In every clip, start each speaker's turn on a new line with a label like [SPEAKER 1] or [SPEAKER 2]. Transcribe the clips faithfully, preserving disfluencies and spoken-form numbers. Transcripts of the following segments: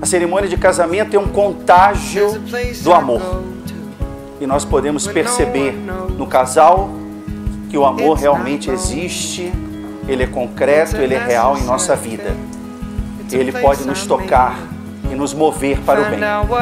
[SPEAKER 1] cerimônia de casamento é um contágio do amor. E nós podemos perceber no casal que o amor realmente existe, ele é concreto, ele é real em nossa vida. Ele pode nos tocar e nos mover para o bem.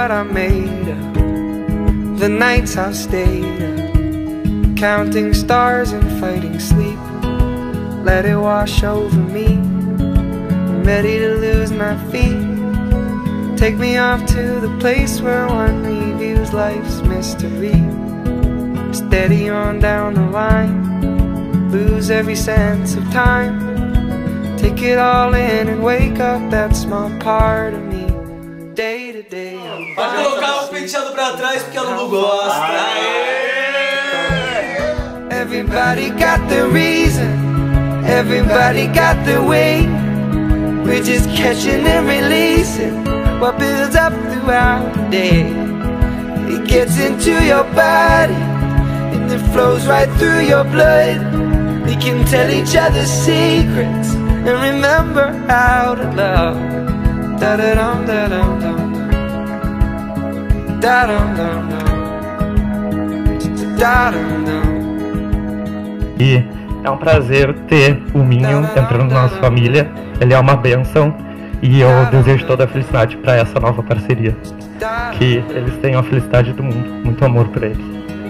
[SPEAKER 2] The nights I've stayed, counting stars and fighting sleep. Let it wash over me. I'm ready to lose my feet. Take me off to the place where one reviews life's mystery. Steady on down the line, lose every sense of time. Take it all in and wake up that small part of me. Day to day.
[SPEAKER 3] Vai colocar o penteado pra trás porque ela não gosta.
[SPEAKER 2] Everybody got the reason, everybody got the way. We're just catching and releasing what builds up throughout the day. It gets into your body and it flows right through your blood. We can tell each other secrets and remember how to love. Da da dum da dum dum. Da dum dum dum. Da dum dum.
[SPEAKER 4] E é um prazer ter o Minho entrando na nossa família. Ele é uma bênção e eu desejo toda a felicidade para essa nova parceria. Que eles tenham a felicidade do mundo. Muito amor para eles.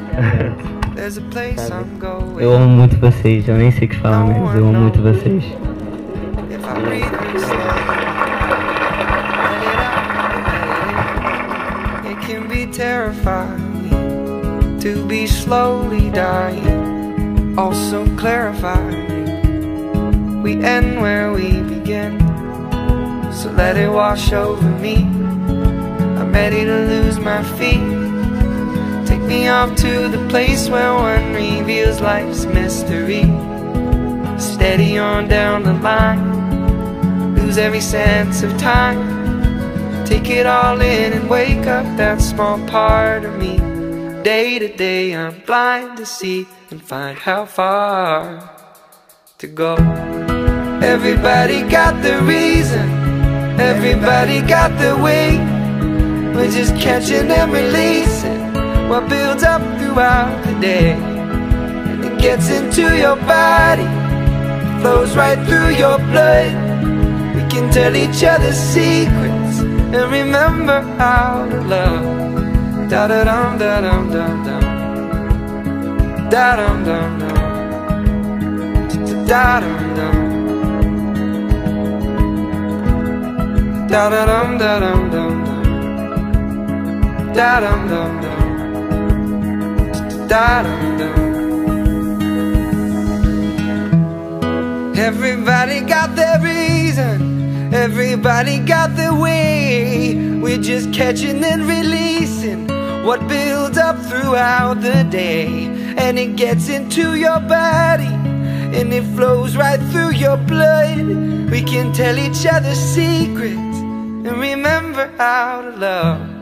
[SPEAKER 5] Eu amo muito vocês, eu nem sei o que falar, mas eu amo muito vocês.
[SPEAKER 2] It can be terrifying to be slowly dying, also clarifying. We end where we begin, so let it wash over me. I'm ready to lose my feet. Take me off to the place where one reveals life's mystery. Steady on down the line, lose every sense of time. Take it all in and wake up that small part of me. Day to day I'm blind to see and find how far to go. Everybody got the reason, everybody got the way. We're just catching and releasing what builds up throughout the day. And it gets into your body, flows right through your blood. We can tell each other secrets and remember how to love. Da da dum da dum dum dum. Da dum dum dum. Da dum dum. Da da dum da dum dum dum. Da dum dum dum. Da dum dum. Everybody got their reason, everybody got their way. We're just catching and releasing what builds up throughout the day. And it gets into your body and it flows right through your blood. We can tell each other secrets and remember how to love.